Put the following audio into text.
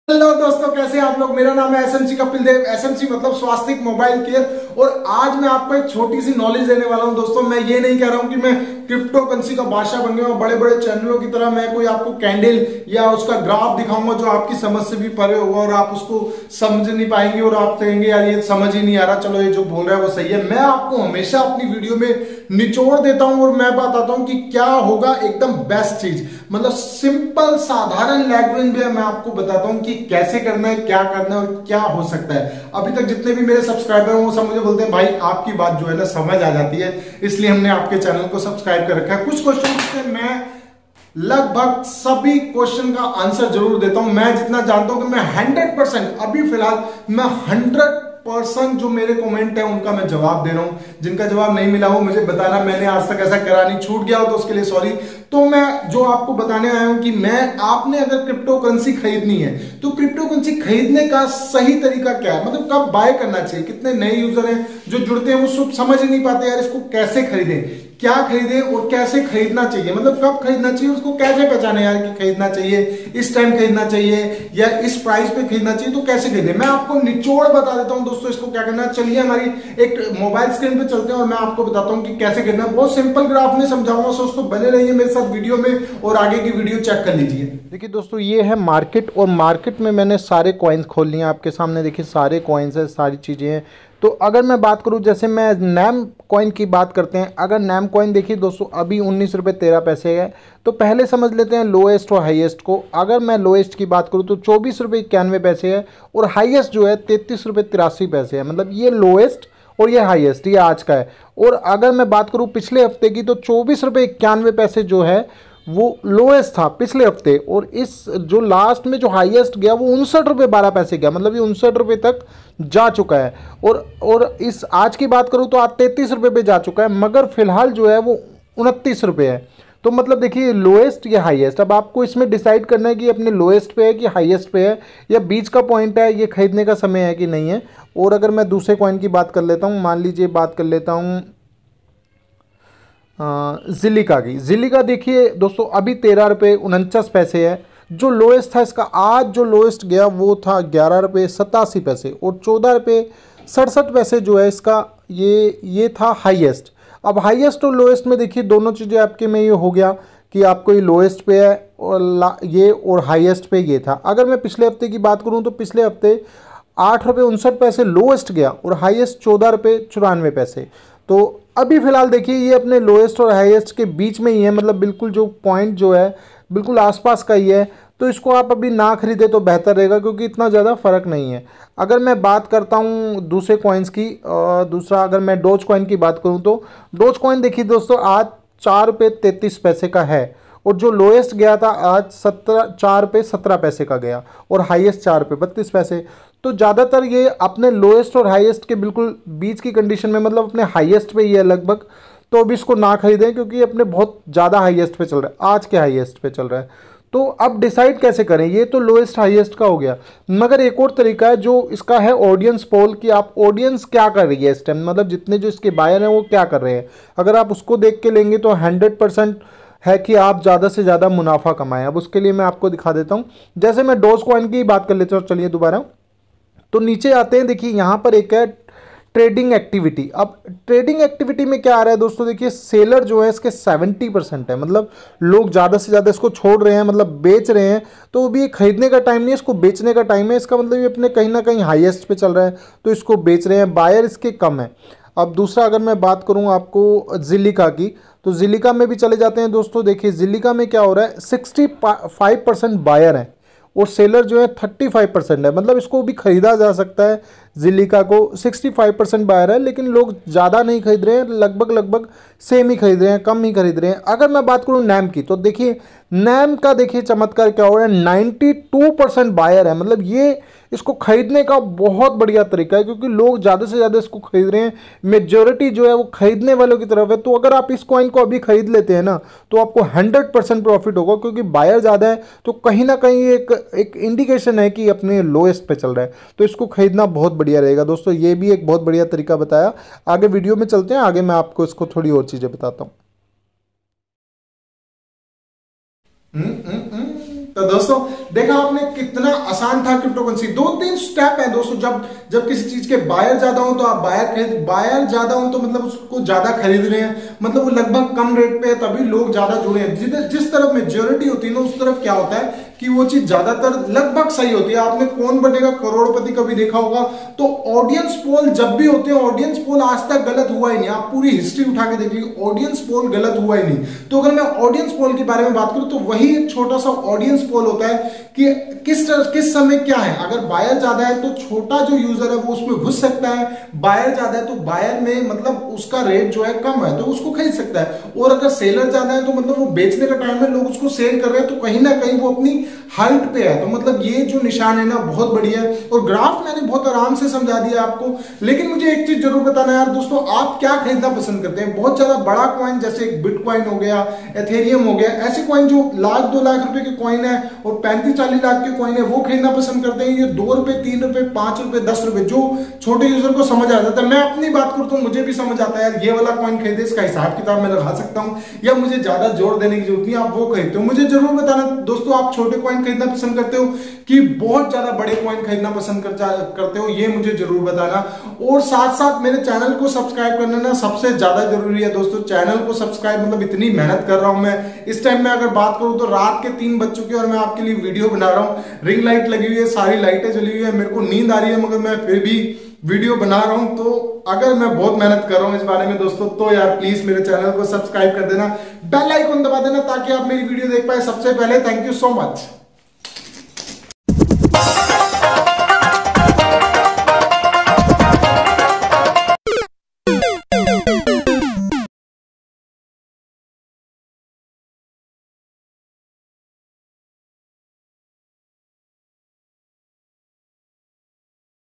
Hello दोस्तों, कैसे हैं आप लोग। मेरा नाम है एसएमसी कपिल देव। एसएमसी मतलब स्वास्तिक मोबाइल केयर। और आज मैं आपको एक छोटी सी नॉलेज देने वाला हूं दोस्तों। मैं ये नहीं कह रहा हूं कि मैं क्रिप्टो करेंसी का बादशाह बन गया हूं। बड़े बड़े चैनलों की तरह मैं कोई आपको कैंडल या उसका ग्राफ दिखाऊंगा जो आपकी समझ से भी परे होगा और आप उसको समझ नहीं पाएंगे और आप कहेंगे यार ये समझ ही नहीं आ रहा, चलो ये जो बोल रहा है वो सही है। मैं आपको हमेशा अपनी वीडियो में निचोड़ देता हूं और मैं बताता हूं कि क्या होगा एकदम बेस्ट चीज, मतलब सिंपल साधारण लैंग्वेज में मैं आपको बताता हूं कि कैसे करना है, क्या करना है और क्या हो सकता है। अभी तक जितने भी मेरे सब्सक्राइबर हैं वो सब मुझे बोलते हैं भाई आपकी बात जो है ना समझ आ जाती है, इसलिए हमने आपके चैनल को सब्सक्राइब कर रखा है। कुछ क्वेश्चन से मैं लगभग सभी क्वेश्चन का आंसर जरूर देता हूं। मैं जितना जानता हूं कि मैं 100% अभी फिलहाल मैं 100% जो मेरे कमेंट है उनका मैं जवाब दे रहा हूं। जिनका जवाब नहीं मिला हो मुझे बताना, मैंने आज तक ऐसा करा नहीं, छूट गया हो तो उसके लिए सॉरी। तो मैं जो आपको बताने आया हूं कि मैं आपने अगर क्रिप्टो करेंसी खरीदनी है तो क्रिप्टो करेंसी खरीदने का सही तरीका क्या है, मतलब कब बाय करना चाहिए। कितने नए यूजर हैं जो जुड़ते हैं वो सब समझ ही नहीं पाते यार इसको कैसे खरीदें, क्या खरीदें और कैसे खरीदना चाहिए, मतलब कब खरीदना चाहिए, उसको कैसे पहचाने यार कि खरीदना चाहिए, इस टाइम खरीदना चाहिए या इस प्राइस पे खरीदना चाहिए, तो कैसे खरीदें। मैं आपको निचोड़ बता देता हूं दोस्तों इसको क्या करना है। चलिए हमारी एक मोबाइल स्क्रीन पे चलते हैं और मैं आपको बताता हूं कि कैसे करना है। बहुत सिंपल ग्राफ में समझाऊंगा दोस्तों, बने रहिए मेरे साथ वीडियो में और आगे की वीडियो चेक कर लीजिए। देखिए दोस्तों, ये है मार्केट और मार्केट में मैंने सारे कॉइन्स खोल लिए आपके सामने। देखिए सारे कॉइन्स है, सारी चीज़ें हैं। तो अगर मैं बात करूं, जैसे मैं नैम कॉइन की बात करते हैं। अगर नैम कॉइन देखिए दोस्तों अभी 19 रुपये 13 पैसे है। तो पहले समझ लेते हैं लोएस्ट और हाईएस्ट को। अगर मैं लोएस्ट की बात करूं तो 24 रुपये 91 पैसे है और हाईएस्ट जो है 33 रुपये 83 पैसे है। मतलब ये लोएस्ट और ये हाईएस्ट, ये आज का है। और अगर मैं बात करूं पिछले हफ्ते की तो 24 रुपये 91 पैसे जो है वो लोएस्ट था पिछले हफ्ते। और इस जो लास्ट में जो हाईएस्ट गया वो 59 रुपये 12 पैसे गया, मतलब ये 59 रुपये तक जा चुका है। और इस आज की बात करूं तो आज 33 रुपये पे जा चुका है, मगर फिलहाल जो है वो 29 रुपये है। तो मतलब देखिए लोएस्ट या हाईएस्ट, अब आपको इसमें डिसाइड करना है कि अपने लोएस्ट पे है कि हाईएस्ट पे है या बीच का पॉइंट है, ये खरीदने का समय है कि नहीं है। और अगर मैं दूसरे कॉइन की बात कर लेता हूँ, मान लीजिए बात कर लेता हूँ जिलिका की। जिलिका देखिए दोस्तों अभी 13 रुपये 49 पैसे है। जो लोएस्ट था इसका आज जो लोएस्ट गया वो था 11 रुपये 87 पैसे और 14 रुपये 67 पैसे जो है इसका ये था हाईएस्ट। अब हाईएस्ट और लोएस्ट में देखिए दोनों चीज़ें आपके में ये हो गया कि आपको ये लोएस्ट पे है और ये और हाईएस्ट पे ये था। अगर मैं पिछले हफ्ते की बात करूँ तो पिछले हफ्ते 8 रुपये 59 पैसे लोएस्ट गया और हाईएस्ट 14 रुपये 94 पैसे। तो अभी फिलहाल देखिए ये अपने लोएस्ट और हाईएस्ट के बीच में ही है, मतलब बिल्कुल जो पॉइंट जो है बिल्कुल आसपास का ही है। तो इसको आप अभी ना खरीदे तो बेहतर रहेगा क्योंकि इतना ज़्यादा फर्क नहीं है। अगर मैं बात करता हूँ दूसरे कॉइन्स की, दूसरा अगर मैं डोज कॉइन की बात करूँ तो डोज कॉइन देखिए दोस्तों आज 4 रुपये 33 पैसे का है और जो लोएस्ट गया था आज 4 रुपये 17 पैसे का गया और हाईएस्ट 4 रुपये 32 पैसे। तो ज़्यादातर ये अपने लोएस्ट और हाईएस्ट के बिल्कुल बीच की कंडीशन में, मतलब अपने हाईएस्ट पे ही है लगभग। तो अभी इसको ना खरीदें क्योंकि अपने बहुत ज़्यादा हाईएस्ट पे चल रहा है, आज के हाईएस्ट पे चल रहा है। तो अब डिसाइड कैसे करें, ये तो लोएस्ट हाईएस्ट का हो गया, मगर एक और तरीका है जो इसका है ऑडियंस पोल, कि आप ऑडियंस क्या कर रही है इस टाइम, मतलब जितने जो इसके बायर हैं वो क्या कर रहे हैं। अगर आप उसको देख के लेंगे तो 100% है कि आप ज़्यादा से ज़्यादा मुनाफा कमाएं। अब उसके लिए मैं आपको दिखा देता हूँ। जैसे मैं डोज कॉइन की बात कर लेता हूँ, चलिए दोबारा तो नीचे आते हैं। देखिए यहाँ पर एक है ट्रेडिंग एक्टिविटी। अब ट्रेडिंग एक्टिविटी में क्या आ रहा है दोस्तों, देखिए सेलर जो है इसके 70% है, मतलब लोग ज़्यादा से ज़्यादा इसको छोड़ रहे हैं, मतलब बेच रहे हैं। तो अभी ये खरीदने का टाइम नहीं है, इसको बेचने का टाइम है। इसका मतलब ये अपने कहीं ना कहीं हाईएस्ट पे चल रहा है तो इसको बेच रहे हैं, बायर इसके कम है। अब दूसरा अगर मैं बात करूँ आपको जिलिका की, तो जिलिका में भी चले जाते हैं दोस्तों। देखिए जिलिका में क्या हो रहा है, 65% बायर है और सेलर जो है 35% है, मतलब इसको भी खरीदा जा सकता है। जिलिका को 65% बायर है लेकिन लोग ज़्यादा नहीं खरीद रहे हैं, लगभग सेम ही खरीद रहे हैं, कम ही खरीद रहे हैं। अगर मैं बात करूँ नैम की तो देखिए नैम का देखिए चमत्कार क्या हो रहा है, 92% बायर है। मतलब ये इसको खरीदने का बहुत बढ़िया तरीका है क्योंकि लोग ज़्यादा से ज़्यादा इसको खरीद रहे हैं, मेजॉरिटी जो है वो खरीदने वालों की तरफ है। तो अगर आप इस कॉइन को अभी खरीद लेते हैं ना तो आपको 100% प्रॉफिट होगा क्योंकि बायर ज़्यादा है। तो कहीं ना कहीं एक इंडिकेशन है कि अपने लोएस्ट पे चल रहा है, तो इसको खरीदना बहुत बढ़िया रहेगा दोस्तों। ये भी एक बहुत बढ़िया तरीका बताया। आगे वीडियो में चलते हैं, आगे मैं आपको इसको थोड़ी और चीज़ें बताता हूँ। तो दोस्तों देखा आपने कितना आसान था क्रिप्टो करेंसी। 2-3 स्टेप है दोस्तों। जब किसी चीज के बायर ज्यादा हो तो आप बायर ज्यादा हो तो मतलब उसको ज्यादा खरीद रहे हैं, मतलब वो लगभग कम रेट पे है, तभी लोग ज्यादा जुड़े हैं। जिस तरफ मेजोरिटी होती है ना उस तरफ क्या होता है कि वो चीज ज्यादातर लगभग सही होती है। आपने कौन बनेगा करोड़पति कभी देखा होगा, तो ऑडियंस पोल जब भी होते हैं, ऑडियंस पोल आज तक गलत हुआ ही नहीं। आप पूरी हिस्ट्री उठा के देखिए, ऑडियंस पोल गलत हुआ ही नहीं। तो अगर मैं ऑडियंस पोल के बारे में बात करूं तो वही एक छोटा सा ऑडियंस पोल होता है कि किस समय क्या है। अगर बायर ज्यादा है तो छोटा जो यूजर है वो उसमें घुस सकता है, बायर ज्यादा है तो बायर में मतलब उसका रेट जो है कम है तो उसको खरीद सकता है, और अगर सेलर ज्यादा है तो मतलब वो बेचने का टाइम है, लोग उसको सेल कर रहे हैं तो कहीं ना कहीं वो अपनी हाइट पे है। तो मतलब ये जो निशान है ना बहुत बढ़िया है, और ग्राफ मैंने बहुत आराम से समझा दिया आपको। लेकिन मुझे एक चीज जरूर बताना यार दोस्तों, आप क्या खरीदना पसंद करते हैं? बहुत ज्यादा बड़ा कॉइन जैसे बिटकॉइन हो गया, एथेरियम हो गया, ऐसे कॉइन जो 1,00,000-2 लाख रुपए के कॉइन है और 35-40 लाख के कॉइन है वो खरीदना पसंद करते हैं? ये 2 रुपए, 3 रुपए, 5 रुपए, 10 रुपए जो छोटे यूजर को समझ आ जाता है। मैं अपनी बात करता हूं, मुझे भी समझ आता है यार ये वाला कॉइन खरीदे, इसका हिसाब किताब मैं लगा सकता हूं, या मुझे ज्यादा जोर देने की जरूरत नहीं, आप वो खरीदते हो। मुझे जरूर बताना दोस्तों, आप छोटे कॉइन खरीदना पसंद करते हो कि बहुत ज्यादा बड़े कॉइन खरीदना पसंद करते हो, ये मुझे जरूर बताना। और साथ साथ मेरे चैनल को सब्सक्राइब करना ना सबसे ज्यादा जरूरी है दोस्तों। चैनल को सब्सक्राइब मतलब इतनी मेहनत कर रहा हूं मैं, इस टाइम में अगर बात करूं तो रात के 3 बज चुके हैं और मैं आपके लिए वीडियो बना रहा हूं। रिंग लाइट लगी हुई है, सारी लाइटें जली हुई है, मेरे को नींद आ रही है, मगर मैं फिर भी वीडियो बना रहा हूं। तो अगर मैं बहुत मेहनत कर रहा हूं इस बारे में दोस्तों, तो यार प्लीज मेरे चैनल को सब्सक्राइब कर देना, बेल आइकन दबा देना ताकि आप मेरी वीडियो देख पाए सबसे पहले। Thank you so much.